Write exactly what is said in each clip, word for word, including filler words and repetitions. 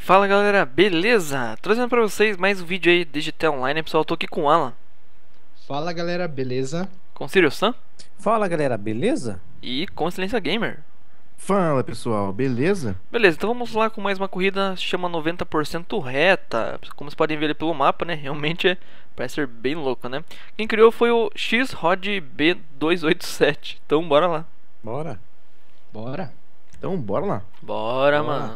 Fala galera, beleza? Trazendo pra vocês mais um vídeo aí de G T A Online, pessoal. Eu tô aqui com o Alan, Fala galera, beleza? com o Sirius Sam Fala galera, beleza? e com Excelência Gamer. Fala pessoal, beleza? Beleza, então vamos lá com mais uma corrida, chama noventa por cento reta. Como vocês podem ver ali pelo mapa, né? Realmente é, parece ser bem louco, né? Quem criou foi o X R O D B duzentos e oitenta e sete. Então bora lá. Bora. Bora? Então bora lá. Bora, Bora. mano.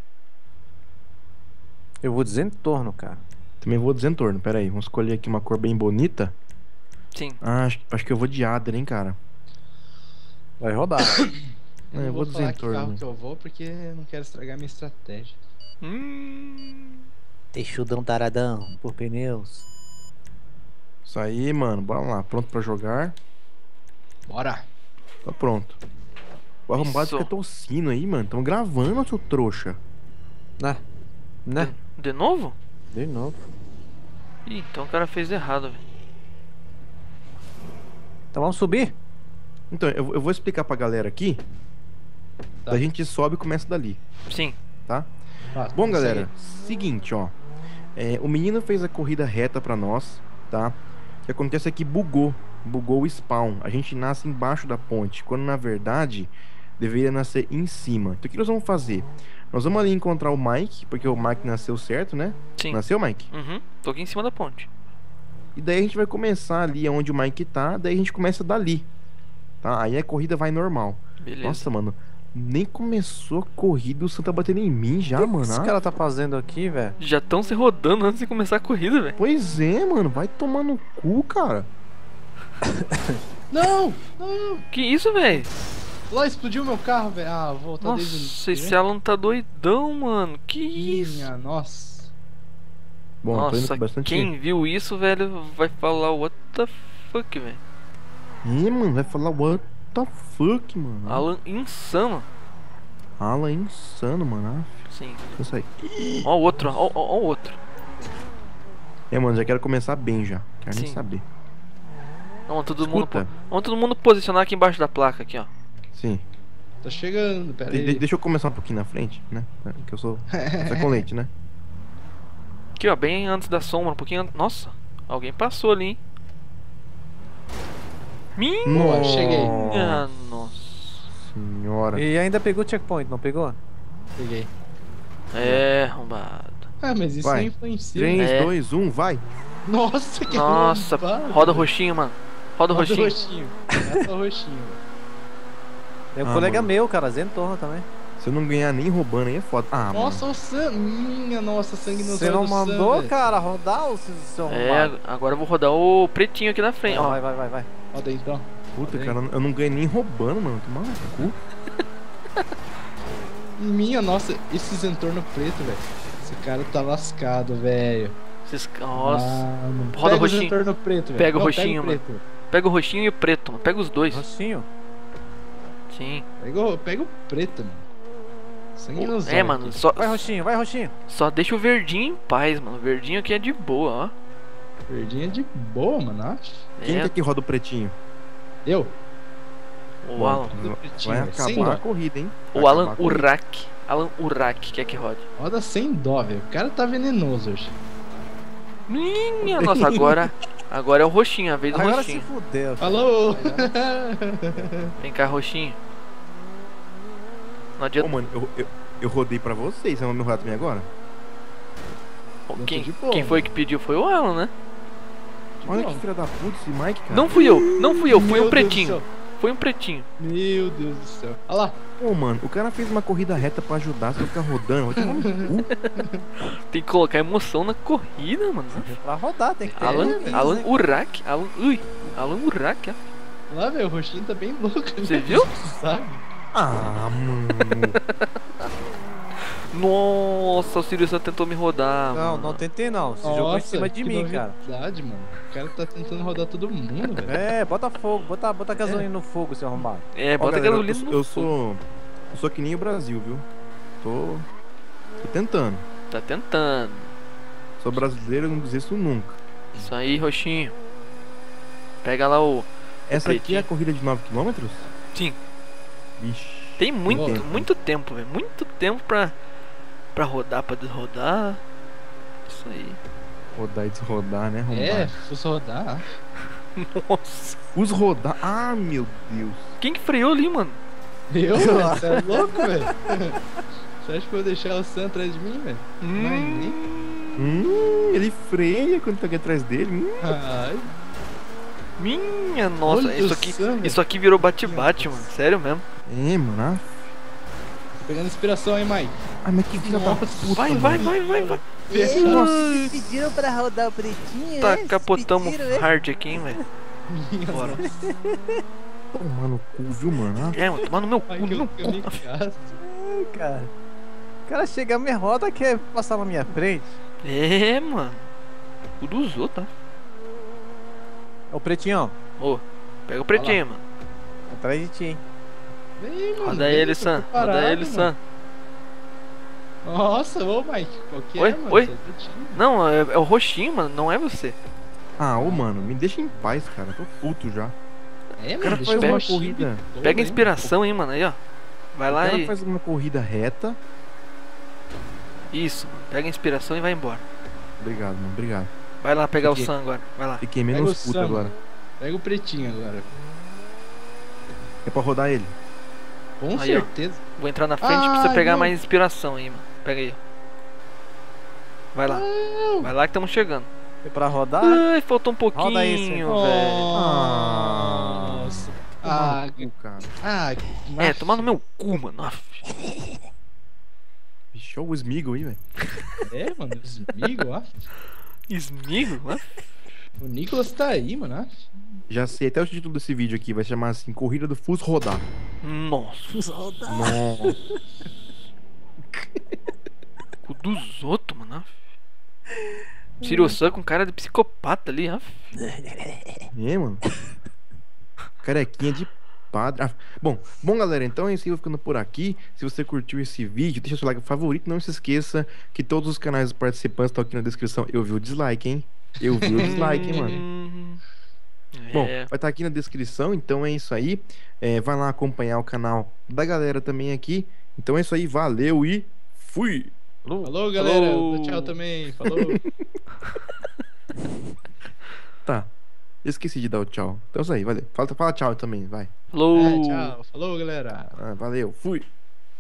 Eu vou dizer em torno, cara. Também vou desentorno, pera aí, vamos escolher aqui uma cor bem bonita. Sim. Ah, acho, acho que eu vou de Adder, hein, cara. Vai rodar. É, Eu eu não vou vou falar que desentorno. carro que eu vou porque eu não quero estragar minha estratégia. Hum... Texudão taradão por pneus. Isso aí, mano, bora lá, pronto pra jogar. Bora! Tá pronto. O arrombado Isso. fica tossindo aí, mano. Tamo gravando, seu trouxa. Né? Né? De novo? De novo. Ih, então o cara fez errado, velho. Então vamos subir? Então, eu, eu vou explicar pra galera aqui. Tá. A gente sobe e começa dali, Sim. tá? Ah, Bom, isso galera, aí. seguinte, ó. É, o menino fez a corrida reta pra nós, tá? O que acontece é que bugou. Bugou o spawn. A gente nasce embaixo da ponte, quando na verdade deveria nascer em cima. Então o que nós vamos fazer? Nós vamos ali encontrar o Mike, porque o Mike nasceu certo, né? Sim. Nasceu, Mike? Uhum. Tô aqui em cima da ponte. E daí a gente vai começar ali onde o Mike tá, daí a gente começa dali, tá? Aí a corrida vai normal. Beleza. Nossa, mano, nem começou a corrida, o Sam tá batendo em mim já, O que mano. esse Ah, cara tá fazendo aqui, velho? Já estão se rodando antes de começar a corrida, velho. Pois é, mano, vai tomar no cu, cara. Não! Não! Que isso, velho? Lá explodiu meu carro, velho. Ah, vou voltar desde o Nossa, esse início. Alan tá doidão, mano. Que isso? Minha nossa. Bom, eu tô indo Nossa, com bastante... quem viu isso, velho, vai falar what the fuck, velho. Ih, mano, vai falar what the fuck, mano. Alan insano. Alan é insano, mano. Ah, Sim. isso aí. Ó o outro, ó, ó, ó o outro. É, mano, já quero começar bem já. Quero nem Sim. saber. Vamos todo mundo, Escuta. po- vamos todo mundo posicionar aqui embaixo da placa aqui, ó. Sim. Tá chegando, pera De- aí. de- deixa eu começar um pouquinho na frente, né? Que eu sou café com leite, né? Aqui, ó, bem antes da sombra, um pouquinho antes. Nossa, alguém passou ali, hein? Minha Boa, cheguei. nossa. Senhora. E ainda pegou o checkpoint, não pegou? Peguei. É, arrombado. Ah, mas isso Vai. nem influencia. três, É. dois, um, vai. Nossa, que Nossa, arrombado, roda o velho. roxinho, mano. Roda o Roda o roxinho. roxinho. Essa é o roxinho. Tem um Ah, colega mano. meu, cara, zentorno também. Se eu não ganhar nem roubando aí é foda. Ah, Nossa, mano. o sangue. Minha nossa, sangue no Você não mandou, cara, rodar o seu É, arrombado? agora eu vou rodar o pretinho aqui na frente, ó. Vai, vai, vai, vai. Roda aí, então. Puta, cara, eu não ganhei nem roubando, mano. Toma no cu. Minha nossa, esses entorno preto, velho. Esse cara tá lascado, velho. Esses... Nossa. Mano. Roda o Pega os roxinho. entorno preto, velho. Pega o Não, roxinho, pega o preto. Pega o roxinho e o preto, mano. Pega os dois. Rocinho. Sim. Pega o, pega o preto, mano. Sangue nos É, olhos mano, aqui. só, Vai, roxinho, vai, roxinho. só deixa o verdinho em paz, mano. O verdinho aqui é de boa, ó. Verdinho é de boa, mano. Acho. Quem que É, aqui roda o pretinho? Eu? o Bom, Alan. Do pretinho, Vai velho. Sem acabar a dó. corrida, hein? Vai O Alan acabar a corrida. Urak. Alan Urak, quer que rode? Roda sem dó, velho. O cara tá venenoso hoje. Minha nossa, agora. Agora é o roxinho, a vez do Agora se roxinho. fudeu. Falou! Vem cá, roxinho. Não Ô, adianta. mano, eu, eu, eu rodei pra vocês. Você vai me rodar também agora? eu tô Quem, de boa, quem foi que pediu foi o Alan, né? Olha Bom. que filha da puta esse Mike, cara. Não fui eu, não fui eu, foi Meu um Deus pretinho. do céu. Foi um pretinho. Meu Deus do céu. Olha lá. Pô, mano, o cara fez uma corrida reta pra ajudar, você vai ficar rodando. Vai tomar no cu. Tem que colocar emoção na corrida, mano. Pra rodar, tem que ter. Alan, É, Alan né? Urak, Alan, ui, Alan Urak, ó. Lá, velho. O roxinho tá bem louco. Você viu? Sabe? Ah, mano. Nossa, o Sirius tentou me rodar. Não, mano. não tentei não. Você jogou em cima de que mim, cara. novidade, mano. O cara tá tentando rodar todo mundo, velho. É, bota fogo, bota, bota gasolina no fogo, seu arrombado. É, Ó, bota galera, gasolina eu, no eu fogo. sou. Eu sou que nem o Brasil, viu? Tô. Tô tentando. Tá tentando. Sou brasileiro, eu não desisto nunca. Isso aí, roxinho. Pega lá o... Essa aqui pretinho. é a corrida de nove quilômetros? Sim. Vixe. Tem muito, Tempo. muito tempo, velho. Muito tempo pra... Pra rodar, pra desrodar. Isso aí. Rodar e desrodar, né? Arrombar. É, se fosse rodar. Nossa. Os rodar. Ah, meu Deus. Quem que freou ali, mano? Eu, velho? Você é louco, velho? Você acha que eu vou deixar o Sam atrás de mim, velho? Hum, Hum, ele freia quando tá aqui atrás dele. Hum. Ai, minha nossa, Olha isso o aqui, Sam, velho. isso aqui virou bate-bate, mano. Sério mesmo. É, mano. Ah, tô pegando inspiração, hein, Mike? Ai, mas que filha da puta. Vai, mano. vai, vai, vai, vai. Nossa, pediram pra rodar o pretinho, Tá, né? capotamos Pediram, né? hard aqui, hein, velho. Bora. Tomar no cu, viu, mano? Ah, É, mano, tomar no meu cu, Ai, no eu, meu eu me cu. caso. Ai, cara. O cara chega, me roda, quer passar na minha frente. É, mano. O dos outros, tá? Ô, pretinho, Ô, pega o pretinho, mano. atrás de ti, hein? Vem, mano, Roda vem, ele, tô Sam. preparado, Roda ele, mano. Sam. Nossa, ô, Mike, qual que Oi, é, mano? oi. Sou do time. Não, é, é o roxinho, mano. Não é você. Ah, ô, mano, me deixa em paz, cara. Tô puto já. É, O mano, cara deixa faz eu uma ver o corrida. chip todo, Pega a hein? inspiração aí, mano. Aí, ó. Vai O lá cara e. faz uma corrida reta. Isso, mano. Pega a inspiração e vai embora. Obrigado, mano. Obrigado. Vai lá pegar Fiquei- o Sam agora. Vai lá. Fiquei Pega menos o puto Sam. agora. Pega o pretinho agora. É pra rodar ele. Com Aí, ó. certeza. Vou entrar na frente pra você Ai, pegar não. mais inspiração aí, mano. Pega aí, ó. Vai lá. Vai lá que estamos chegando. É pra rodar? Ai, faltou um Roda aí, pouquinho, Sam. velho. Nossa. Ah, Ah, cu, cara. ah, É, tomar no meu cu, mano. Aff. Bicho, olha o Smeagol aí, velho. É, mano, os amigos, ó. Esmigo? Aff. O Nicolas tá aí, mano. ó. Já sei até o título desse vídeo aqui. Vai chamar assim: Corrida do Fus Rodar. Nossa. Rodar. Nossa. O dos outros, mano. Aff. Sirius com cara de psicopata ali, aff. É, mano. Carequinha de padre. Ah, bom, bom, galera, então é isso aí. Eu vou ficando por aqui. Se você curtiu esse vídeo, deixa o seu like favorito. Não se esqueça que todos os canais dos participantes estão aqui na descrição. Eu vi o dislike, hein? Eu vi o dislike, hein, mano? Hum, Bom, É. vai estar aqui na descrição, então é isso aí. É, vai lá acompanhar o canal da galera também aqui. Então é isso aí, valeu e fui! Falou, galera. Falou. Tchau também. Falou. Tá, esqueci de dar o tchau. Então é isso aí, valeu. Fala, fala tchau também, vai. Falou. É, tchau. Falou, galera. Ah, valeu, fui!